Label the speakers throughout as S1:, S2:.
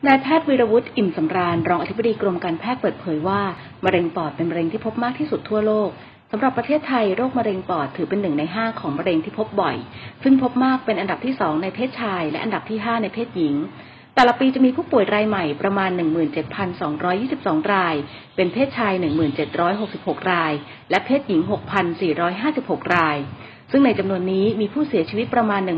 S1: นายแพทย์วีรวุฒิอิ่มสำราญรองอธิบดีกรมการแพทย์เปิดเผยว่ามะเร็งปอดเป็นมะเร็งที่พบมากที่สุดทั่วโลกสำหรับประเทศไทยโรคมะเร็งปอดถือเป็น1 ใน 5ของมะเร็งที่พบบ่อยซึ่งพบมากเป็นอันดับที่2ในเพศชายและอันดับที่5ในเพศหญิงแต่ละปีจะมีผู้ป่วยรายใหม่ประมาณ 17,222 รายเป็นเพศชาย 1,766 รายและเพศหญิง 6,456 รายซึ่งในจำนวนนี้มีผู้เสียชีวิตประมาณ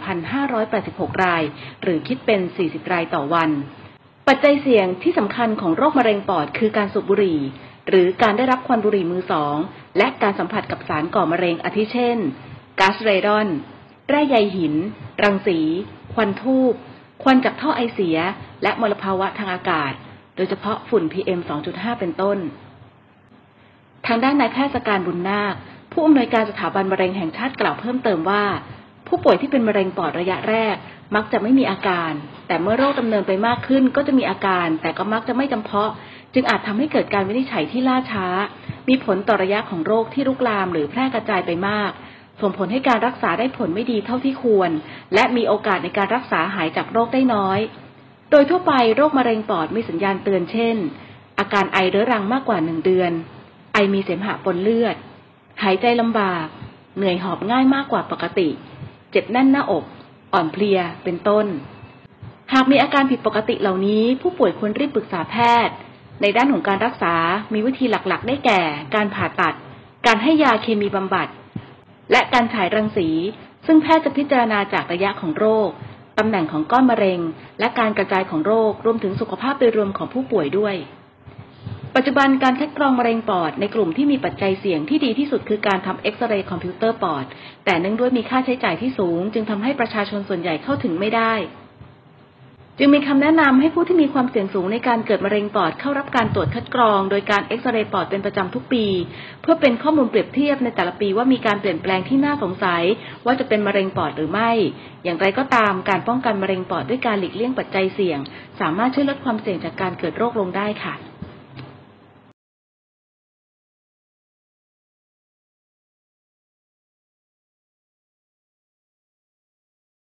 S1: 14,586 รายหรือคิดเป็น40 รายต่อวันปัจจัยเสี่ยงที่สำคัญของโรคมะเร็งปอดคือการสูบบุหรี่หรือการได้รับควันบุหรี่มือสองและการสัมผัสกับสารก่อมะเร็งอาทิเช่นก๊าซเรดอนแร่ใยหินรังสีควันธูปควันจากท่อไอเสียและมลภาวะทางอากาศโดยเฉพาะฝุ่น PM 2.5 เป็นต้นทางด้านนายแพทย์สการบุญนาคผู้อำนวยการสถาบันมะเร็งแห่งชาติกล่าวเพิ่มเติมว่าผู้ป่วยที่เป็นมะเร็งปอดระยะแรกมักจะไม่มีอาการแต่เมื่อโรคดำเนินไปมากขึ้นก็จะมีอาการแต่ก็มักจะไม่จำเพาะจึงอาจทำให้เกิดการวินิจฉัยที่ล่าช้ามีผลต่อระยะของโรคที่ลุกลามหรือแพร่กระจายไปมากส่งผลให้การรักษาได้ผลไม่ดีเท่าที่ควรและมีโอกาสในการรักษาหายจากโรคได้น้อยโดยทั่วไปโรคมะเร็งปอดมีสัญญาณเตือนเช่นอาการไอเรื้อรังมากกว่า1 เดือนไอมีเสมหะปนเลือดหายใจลำบากเหนื่อยหอบง่ายมากกว่าปกติเจ็บแน่นหน้าอกอ่อนเพลียเป็นต้นหากมีอาการผิดปกติเหล่านี้ผู้ป่วยควรรีบปรึกษาแพทย์ในด้านของการรักษามีวิธีหลักๆได้แก่การผ่าตัดการให้ยาเคมีบำบัดและการฉายรังสีซึ่งแพทย์จะพิจารณาจากระยะของโรคตำแหน่งของก้อนมะเร็งและการกระจายของโรครวมถึงสุขภาพโดยรวมของผู้ป่วยด้วยปัจจุบันการคัดกรองมะเร็งปอดในกลุ่มที่มีปัจจัยเสี่ยงที่ดีที่สุดคือการทำเอ็กซเรย์คอมพิวเตอร์ปอดแต่เนื่องด้วยมีค่าใช้จ่ายที่สูงจึงทำให้ประชาชนส่วนใหญ่เข้าถึงไม่ได้จึงมีคำแนะนำให้ผู้ที่มีความเสี่ยงสูงในการเกิดมะเร็งปอดเข้ารับการตรวจคัดกรองโดยการเอ็กซเรย์ปอดเป็นประจำทุกปีเพื่อเป็นข้อมูลเปรียบเทียบในแต่ละปีว่ามีการเปลี่ยนแปลงที่น่าสงสัยว่าจะเป็นมะเร็งปอดหรือไม่อย่างไรก็ตามการป้องกันมะเร็งปอดด้วยการหลีกเลี่ยงปัจจัยเสี่ยงสามารถช่วยลดความเสี่ยงจากการเกิดโรคลงได้ค่ะ